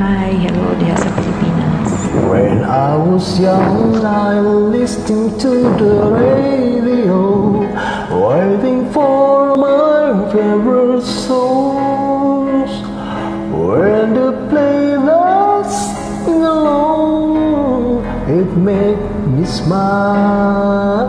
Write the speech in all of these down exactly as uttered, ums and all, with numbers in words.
Hi, hello diha sa Pilipinas. When I was young, I listened to the radio, waiting for my favorite songs. When the playlist sing along, it made me smile.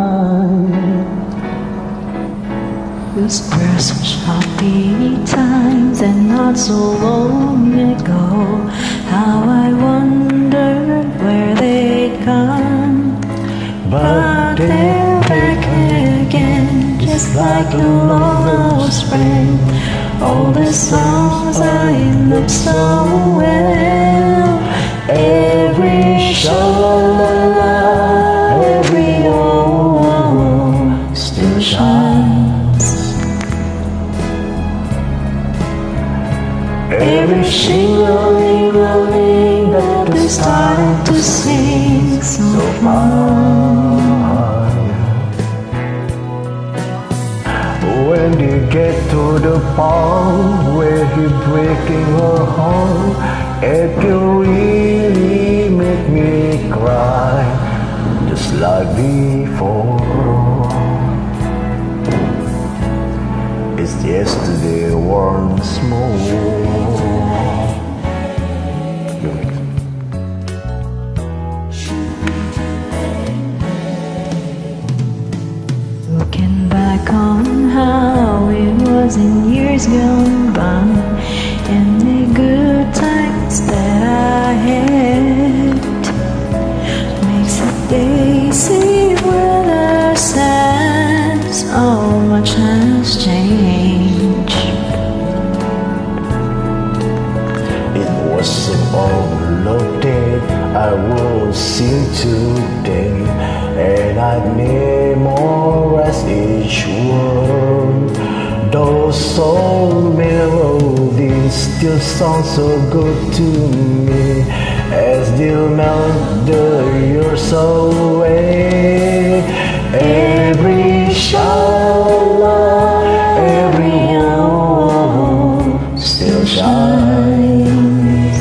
Those were such happy times and not so long ago. How I wondered where they'd gone. But they're back again, just like a long-lost friend. All the songs I love so well, every sha-la-la-la, every oh, still shines. Every shing-a-ling-a-ling that they're starting to sing so far. When you get to the part where he's breaking her heart, it can really make me cry, just like before. It's yesterday once more. Looking back on how it was in years gone by, and the good times that I had, makes the day seem rather sad. So much has changed. It was so overloaded, I will sing today, and I memorize each word. Those old melodies still sound so good to me, as they melt the years away. Every sha-la, every oh, still shines.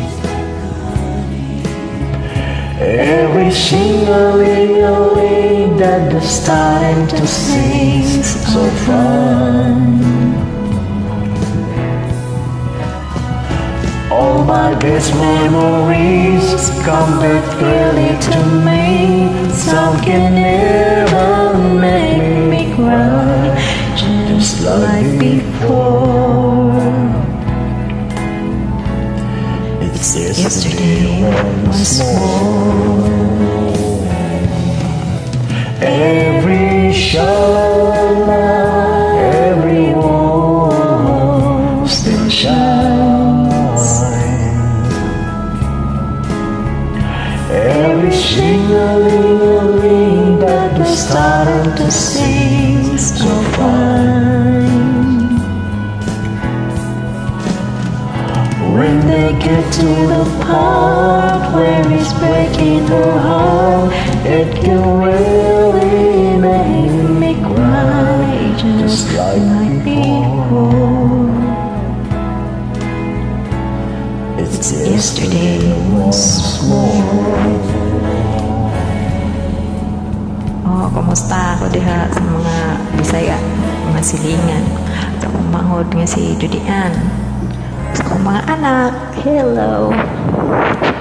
Every shing-a-ling-a-ling that they're starting to sing so fun. All my best memories come back clearly to me. Some can never make me cry, just like before. It's yesterday once more. Every sha-la-la, every oh, still shines. Every shing-a-ling-a-ling that they're starting to sing so fine. When they get to the part where he's breaking her heart, it can really make me cry, just like before. It's yesterday once more. Oh, kumusta ako diha sa mga Bisaya, mga silingan. Sa akong mangod nga si Judy Ann. Sa akong mga anak, hello.